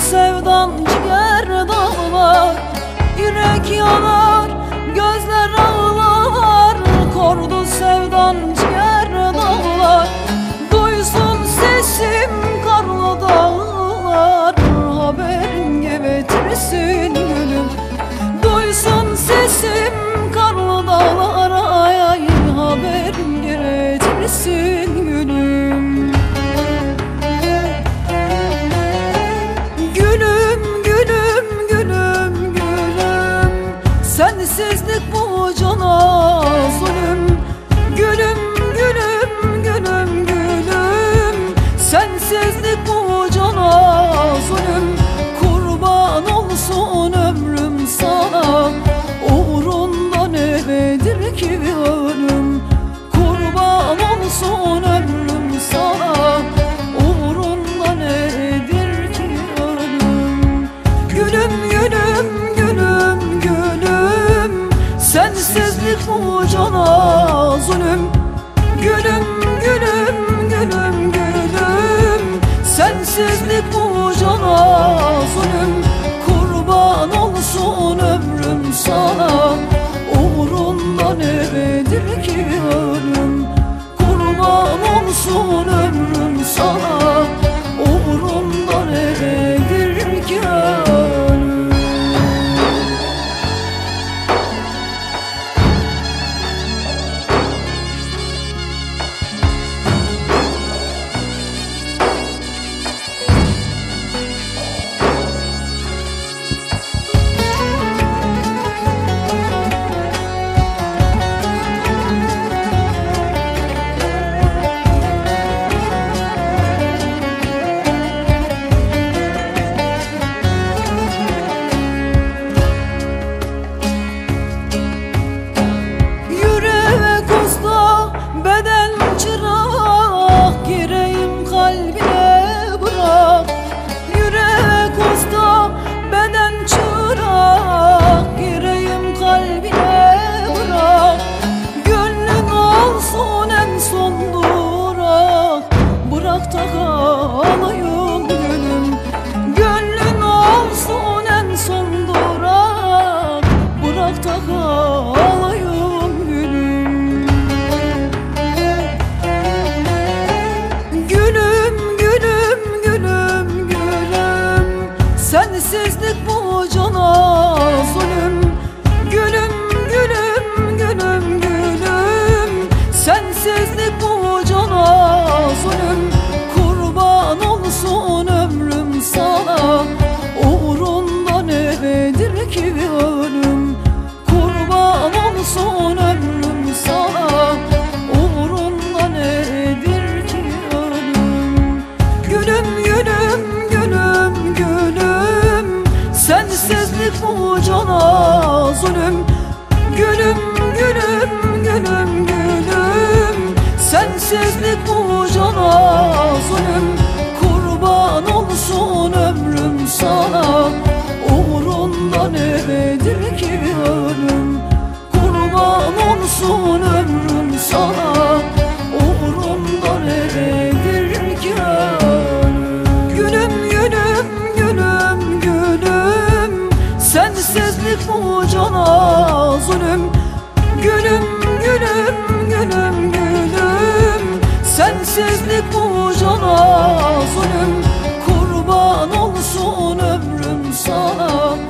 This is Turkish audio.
sevdan ciğer dağlar, yürek yanar, gözler ağlar. Kordu sevdan ciğer dağlar, duysun sesim karlı dağlar. Haberin getirsin gülüm, duysun sesim karlı dağlar. Ay ay, haberin getirsin gülüm. Gülüm, gülüm, gülüm, gülüm, sensizlik bu cana zulüm. Gülüm, gülüm, gülüm, gülüm, sensizlik bu cana zulüm. Kurban olsun ömrüm sana, uğrunda nedir ki ölüm. Kurban olsun ömrüm sana, uğrunda nedir ki ölüm. Gülüm, gülüm, gülüm, gülüm, sensizlik bu cana zulüm. Gülüm, gülüm, gülüm, gülüm, sensizlik bu cana zulüm. Kurban olsun ömrüm sana, uğrunda nedir ki ölüm. Kurban olsun ömrüm sana, uğrunda nedir ki ölüm. Bırak da kalayım gülüm, gönlün olsun en son durak. Bırak da kalayım gülüm. Gülüm, gülüm, gülüm, gülüm, sensizlik bu cana zulüm. Gülüm, gülüm, gülüm, gülüm, sensizlik bu cana zulüm. Kurban olsun ömrüm sana, uğrunda nedir ki ölüm. Kurban olsun ömrüm sana, uğrunda nedir ki ölüm. Gülüm, gülüm, gülüm, gülüm, sensizlik bu cana zulüm. Gülüm, gülüm, gülüm, gülüm, sensizlik bu cana zulüm. Kurban olsun ömrüm sana, uğrunda nedir ki ölüm. Kurban olsun ömrüm sana, uğrunda nedir ki ölüm. Gülüm, gülüm, gülüm, gülüm, sensizlik bu cana zulüm. Gülüm, gülüm, gülüm, gülüm, sensizlik bu cana zulüm. Kurban olsun ömrüm sana,